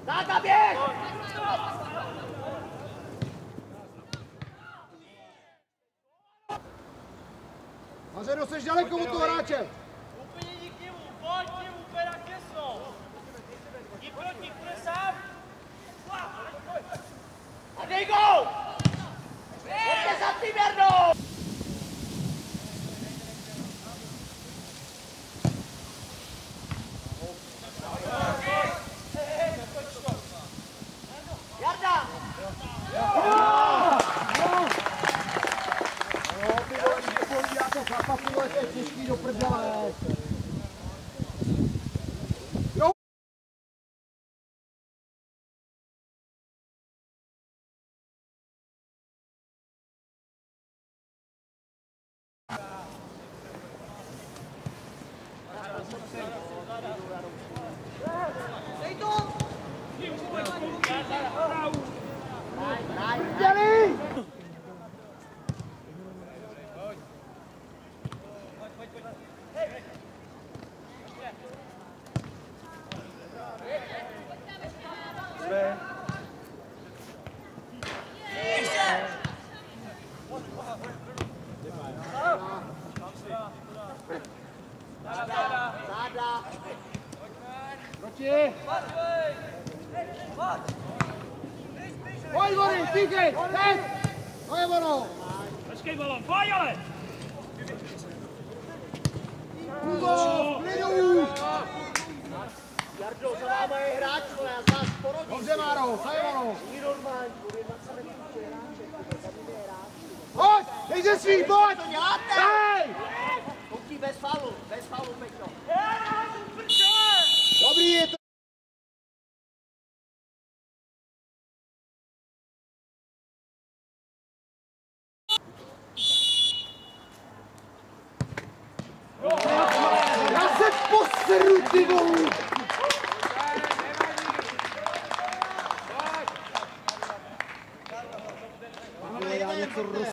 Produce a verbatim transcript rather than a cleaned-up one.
Tak a běž! Mařeno, jsi daleko od toho hráče. Úplně dík němu, pojď němu, úplně na těsno. Jdi proti, bude sám. A dej gol! Pojďte za tím, Jardo! Jarda! Chlapa, ty vole, to je těžký do prdele. Dej to! Dělí! Záda! Proti! Pojď, Vody, stíkej! Teď! To je ono! Počkej, balon, pojď ale! Hugo, klidu! Jardo, za váma je hráč, vole, já z vás porodím. Dobře, Máro, to je ono! Ní normální, bude na sebe kůže hráče, za mě je hráč. Pojď, dej ze svých, pojď! To děláte? Hej! Koukni bez faulu, bez faulu, Peťo. Dobrý je to! Já se poseru, ty volu! Já něco roz...